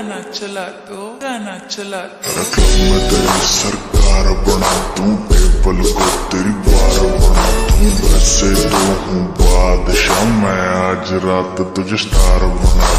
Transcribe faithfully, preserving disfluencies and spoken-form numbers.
गाना चला दो, गाना चला दो। क्लब में तेरी सरकार बना दूं, टेबल को तेरी बार बना दूं। वैसे तो हूँ बादशाह मैं, आज रात तुझे स्टार बना